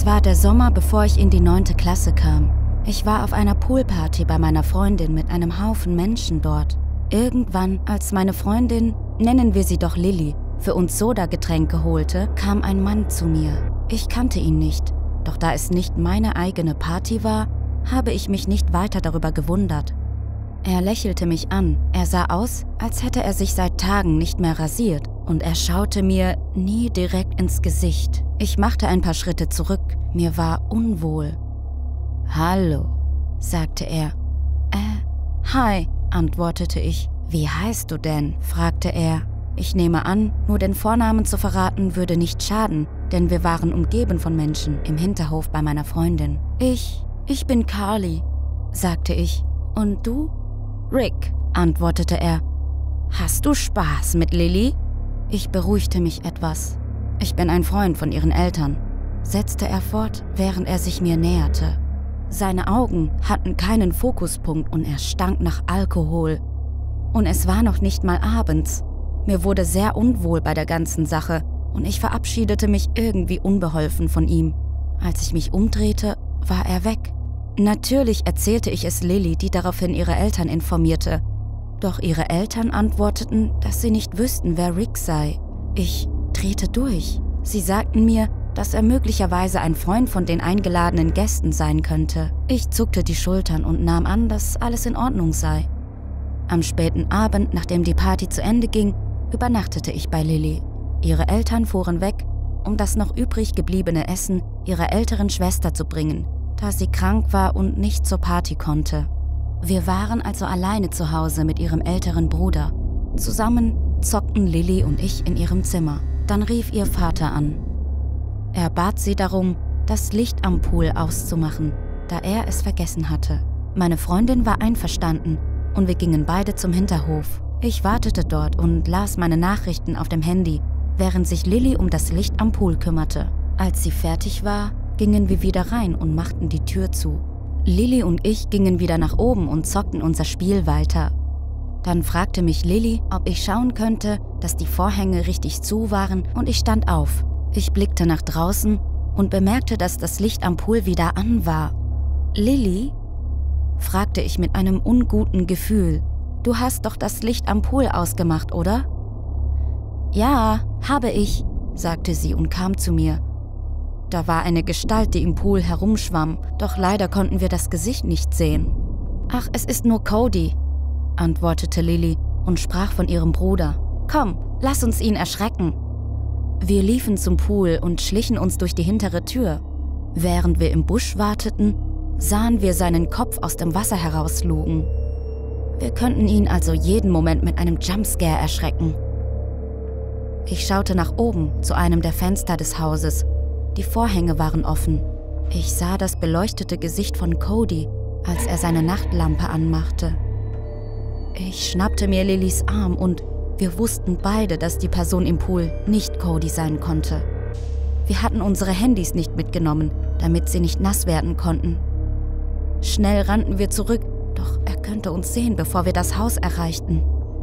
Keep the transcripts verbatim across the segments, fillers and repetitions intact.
Es war der Sommer, bevor ich in die neunte Klasse kam. Ich war auf einer Poolparty bei meiner Freundin mit einem Haufen Menschen dort. Irgendwann, als meine Freundin, nennen wir sie doch Lilly, für uns Sodagetränke holte, kam ein Mann zu mir. Ich kannte ihn nicht, doch da es nicht meine eigene Party war, habe ich mich nicht weiter darüber gewundert. Er lächelte mich an. Er sah aus, als hätte er sich seit Tagen nicht mehr rasiert, und er schaute mir nie direkt ins Gesicht. Ich machte ein paar Schritte zurück. Mir war unwohl. »Hallo«, sagte er. »Äh, hi«, antwortete ich. »Wie heißt du denn?«, fragte er. Ich nehme an, nur den Vornamen zu verraten würde nicht schaden, denn wir waren umgeben von Menschen im Hinterhof bei meiner Freundin. »Ich, ich bin Carly«, sagte ich. »Und du?« »Rick«, antwortete er. »Hast du Spaß mit Lilly?« Ich beruhigte mich etwas. »Ich bin ein Freund von ihren Eltern«, setzte er fort, während er sich mir näherte. Seine Augen hatten keinen Fokuspunkt und er stank nach Alkohol. Und es war noch nicht mal abends. Mir wurde sehr unwohl bei der ganzen Sache und ich verabschiedete mich irgendwie unbeholfen von ihm. Als ich mich umdrehte, war er weg. Natürlich erzählte ich es Lilly, die daraufhin ihre Eltern informierte. Doch ihre Eltern antworteten, dass sie nicht wüssten, wer Rick sei. Ich drehte durch. Sie sagten mir, dass er möglicherweise ein Freund von den eingeladenen Gästen sein könnte. Ich zuckte die Schultern und nahm an, dass alles in Ordnung sei. Am späten Abend, nachdem die Party zu Ende ging, übernachtete ich bei Lilly. Ihre Eltern fuhren weg, um das noch übrig gebliebene Essen ihrer älteren Schwester zu bringen, da sie krank war und nicht zur Party konnte. Wir waren also alleine zu Hause mit ihrem älteren Bruder. Zusammen zockten Lilly und ich in ihrem Zimmer. Dann rief ihr Vater an. Er bat sie darum, das Licht am Pool auszumachen, da er es vergessen hatte. Meine Freundin war einverstanden und wir gingen beide zum Hinterhof. Ich wartete dort und las meine Nachrichten auf dem Handy, während sich Lilly um das Licht am Pool kümmerte. Als sie fertig war, gingen wir wieder rein und machten die Tür zu. Lilly und ich gingen wieder nach oben und zockten unser Spiel weiter. Dann fragte mich Lilly, ob ich schauen könnte, dass die Vorhänge richtig zu waren, und ich stand auf. Ich blickte nach draußen und bemerkte, dass das Licht am Pool wieder an war. »Lilly?«, fragte ich mit einem unguten Gefühl. »Du hast doch das Licht am Pool ausgemacht, oder?« »Ja, habe ich«, sagte sie und kam zu mir. Da war eine Gestalt, die im Pool herumschwamm, doch leider konnten wir das Gesicht nicht sehen. »Ach, es ist nur Cody«, antwortete Lilly und sprach von ihrem Bruder. »Komm, lass uns ihn erschrecken.« Wir liefen zum Pool und schlichen uns durch die hintere Tür. Während wir im Busch warteten, sahen wir seinen Kopf aus dem Wasser herauslugen. Wir könnten ihn also jeden Moment mit einem Jumpscare erschrecken. Ich schaute nach oben zu einem der Fenster des Hauses. Die Vorhänge waren offen. Ich sah das beleuchtete Gesicht von Cody, als er seine Nachtlampe anmachte. Ich schnappte mir Lillys Arm und wir wussten beide, dass die Person im Pool nicht Cody sein konnte. Wir hatten unsere Handys nicht mitgenommen, damit sie nicht nass werden konnten. Schnell rannten wir zurück, doch er könnte uns sehen, bevor wir das Haus erreichten.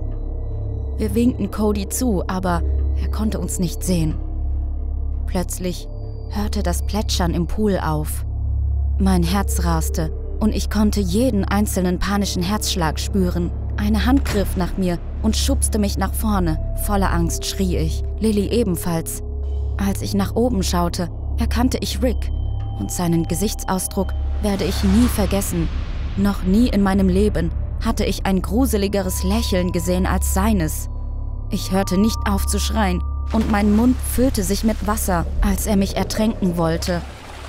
Wir winkten Cody zu, aber er konnte uns nicht sehen. Plötzlich hörte das Plätschern im Pool auf. Mein Herz raste und ich konnte jeden einzelnen panischen Herzschlag spüren. Eine Hand griff nach mir und schubste mich nach vorne. Voller Angst schrie ich, Lilly ebenfalls. Als ich nach oben schaute, erkannte ich Rick und seinen Gesichtsausdruck werde ich nie vergessen. Noch nie in meinem Leben hatte ich ein gruseligeres Lächeln gesehen als seines. Ich hörte nicht auf zu schreien und mein Mund füllte sich mit Wasser, als er mich ertränken wollte.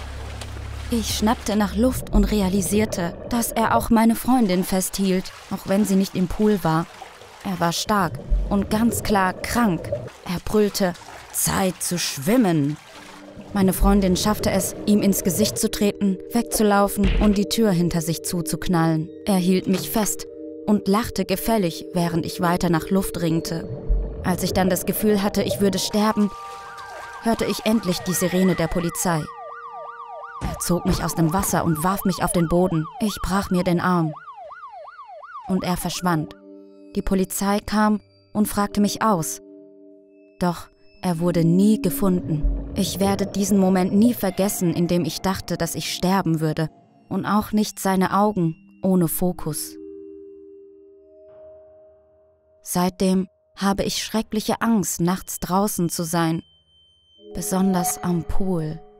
Ich schnappte nach Luft und realisierte, dass er auch meine Freundin festhielt, auch wenn sie nicht im Pool war. Er war stark und ganz klar krank. Er brüllte, »Zeit zu schwimmen!« Meine Freundin schaffte es, ihm ins Gesicht zu treten, wegzulaufen und die Tür hinter sich zuzuknallen. Er hielt mich fest und lachte gefällig, während ich weiter nach Luft ringte. Als ich dann das Gefühl hatte, ich würde sterben, hörte ich endlich die Sirene der Polizei. Er zog mich aus dem Wasser und warf mich auf den Boden. Ich brach mir den Arm. Und er verschwand. Die Polizei kam und fragte mich aus. Doch er wurde nie gefunden. Ich werde diesen Moment nie vergessen, in dem ich dachte, dass ich sterben würde, und auch nicht seine Augen ohne Fokus. Seitdem habe ich schreckliche Angst, nachts draußen zu sein, besonders am Pool.